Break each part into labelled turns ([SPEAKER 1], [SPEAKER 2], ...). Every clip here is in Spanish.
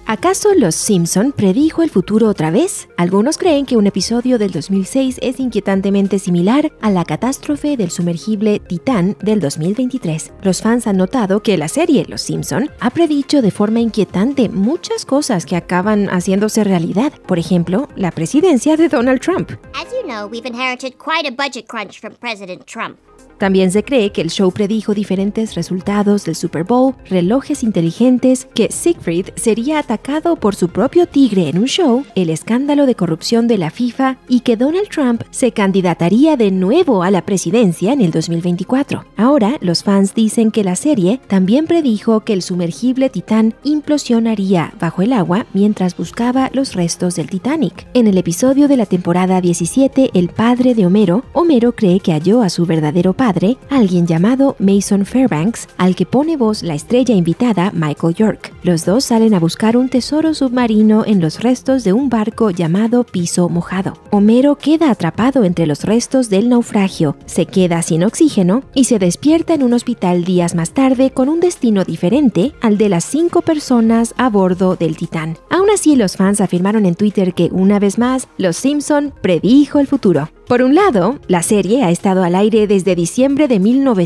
[SPEAKER 1] ¿Acaso Los Simpson predijo el futuro otra vez? Algunos creen que un episodio del 2006 es inquietantemente similar a la catástrofe del sumergible Titán del 2023. Los fans han notado que la serie Los Simpson ha predicho de forma inquietante muchas cosas que acaban haciéndose realidad. Por ejemplo, la presidencia de Donald Trump.
[SPEAKER 2] As you know, we've inherited quite a budget crunch from President Trump.
[SPEAKER 1] También se cree que el show predijo diferentes resultados del Super Bowl, relojes inteligentes, que Siegfried sería atacado por su propio tigre en un show, el escándalo de corrupción de la FIFA y que Donald Trump se candidataría de nuevo a la presidencia en el 2024. Ahora, los fans dicen que la serie también predijo que el sumergible Titán implosionaría bajo el agua mientras buscaba los restos del Titanic. En el episodio de la temporada 17, El padre de Homero, Homero cree que halló a su verdadero padre, alguien llamado Mason Fairbanks, al que pone voz la estrella invitada Michael York. Los dos salen a buscar un tesoro submarino en los restos de un barco llamado Piso Mojado. Homero queda atrapado entre los restos del naufragio, se queda sin oxígeno y se despierta en un hospital días más tarde con un destino diferente al de las 5 personas a bordo del Titán. Aún así, los fans afirmaron en Twitter que, una vez más, Los Simpson predijo el futuro. Por un lado, la serie ha estado al aire desde diciembre de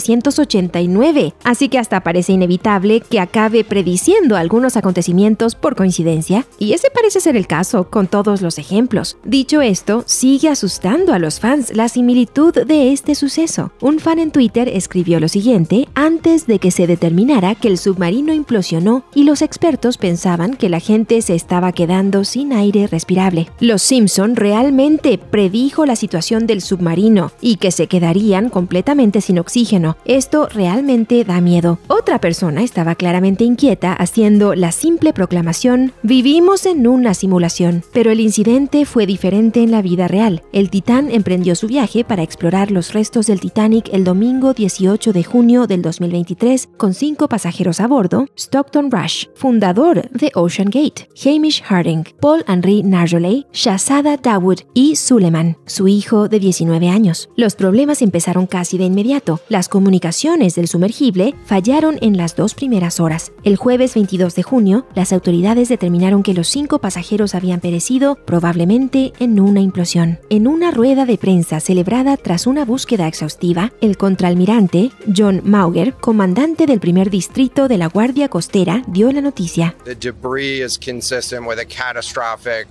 [SPEAKER 1] 1989, así que hasta parece inevitable que acabe prediciendo algunos acontecimientos por coincidencia, y ese parece ser el caso con todos los ejemplos. Dicho esto, sigue asustando a los fans la similitud de este suceso. Un fan en Twitter escribió lo siguiente antes de que se determinara que el submarino implosionó y los expertos pensaban que la gente se estaba quedando sin aire respirable. Los Simpson realmente predijo la situación del submarino y que se quedarían completamente sin oxígeno. Esto realmente da miedo. Otra persona estaba claramente inquieta haciendo la simple proclamación: vivimos en una simulación. Pero el incidente fue diferente en la vida real. El Titán emprendió su viaje para explorar los restos del Titanic el domingo 18 de junio del 2023 con 5 pasajeros a bordo: Stockton Rush, fundador de Ocean Gate, Hamish Harding, Paul-Henri Nargeolet, Shahzada Dawood y Suleiman, su hijo de 19 años. Los problemas empezaron casi de inmediato. Las comunicaciones del sumergible fallaron en las 2 primeras horas. El jueves 22 de junio, las autoridades determinaron que los 5 pasajeros habían perecido, probablemente en una implosión. En una rueda de prensa celebrada tras una búsqueda exhaustiva, el contraalmirante John Mauger, comandante del primer distrito de la Guardia Costera, dio la noticia.
[SPEAKER 3] The debris is consistent with a catastrophic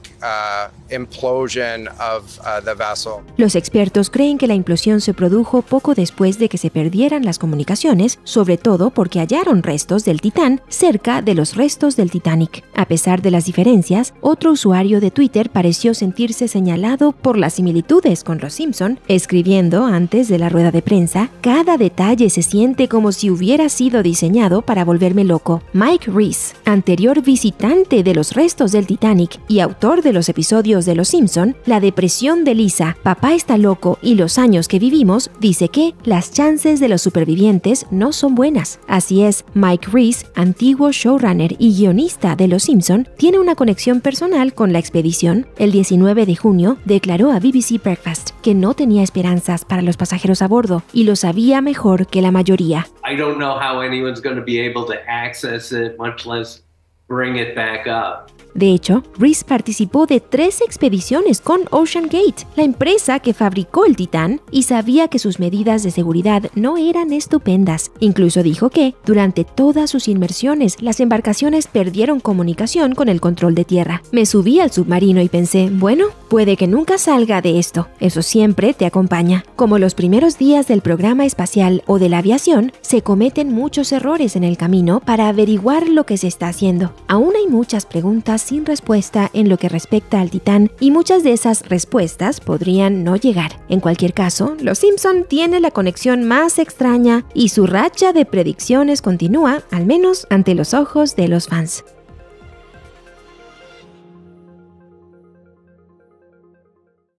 [SPEAKER 3] implosion of the vessel.
[SPEAKER 1] Los expertos creen que la implosión se produjo poco después de que se perdieran las comunicaciones, sobre todo porque hallaron restos del Titán cerca de los restos del Titanic. A pesar de las diferencias, otro usuario de Twitter pareció sentirse señalado por las similitudes con Los Simpson, escribiendo antes de la rueda de prensa: cada detalle se siente como si hubiera sido diseñado para volverme loco. Mike Reiss, anterior visitante de los restos del Titanic y autor de los episodios de Los Simpson, La depresión de Lisa, Papá está loco y los años que vivimos, dice que las chances de los supervivientes no son buenas. Así es, Mike Reiss, antiguo showrunner y guionista de Los Simpson, tiene una conexión personal con la expedición. El 19 de junio declaró a BBC Breakfast que no tenía esperanzas para los pasajeros a bordo y lo sabía mejor que la mayoría.
[SPEAKER 4] I don't know how anyone's going to be able to access it, much less bring it back up.
[SPEAKER 1] De hecho, Reiss participó de 3 expediciones con Ocean Gate, la empresa que fabricó el Titán, y sabía que sus medidas de seguridad no eran estupendas. Incluso dijo que, durante todas sus inmersiones, las embarcaciones perdieron comunicación con el control de tierra. Me subí al submarino y pensé, bueno, puede que nunca salga de esto. Eso siempre te acompaña. Como los primeros días del programa espacial o de la aviación, se cometen muchos errores en el camino para averiguar lo que se está haciendo. Aún hay muchas preguntas sin respuesta en lo que respecta al Titán y muchas de esas respuestas podrían no llegar. En cualquier caso, Los Simpson tiene la conexión más extraña y su racha de predicciones continúa, al menos ante los ojos de los fans.